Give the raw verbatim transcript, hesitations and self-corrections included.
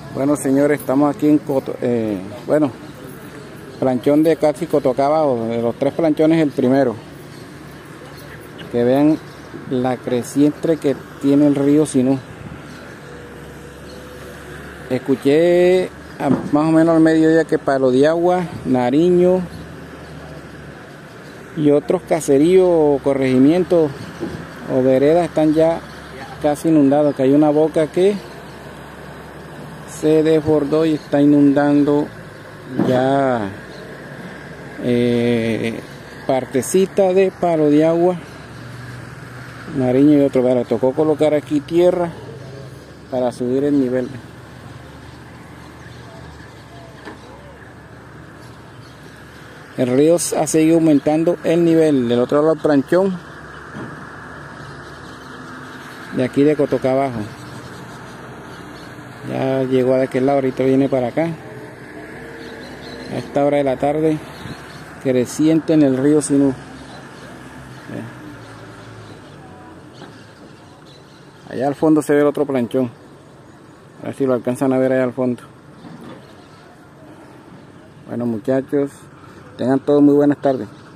Bueno, señores, estamos aquí en Coto, eh, bueno, planchón de casi Cotocabao. De los tres planchones, el primero. Que vean la creciente que tiene el río Sinú. Escuché a, más o menos al mediodía que Palo de Agua, Nariño y otros caseríos o corregimientos o veredas están ya casi inundados, que hay una boca que se desbordó y está inundando ya eh, partecita de Palo de Agua, Nariño y otro. Pero tocó colocar aquí tierra para subir el nivel. El río ha seguido aumentando el nivel. Del otro lado del planchón de aquí de Cotocabao. Ya llegó de aquel lado, ahorita viene para acá. A esta hora de la tarde, creciente en el río Sinú. Allá al fondo se ve el otro planchón. A ver si lo alcanzan a ver allá al fondo. Bueno, muchachos, tengan todos muy buenas tardes.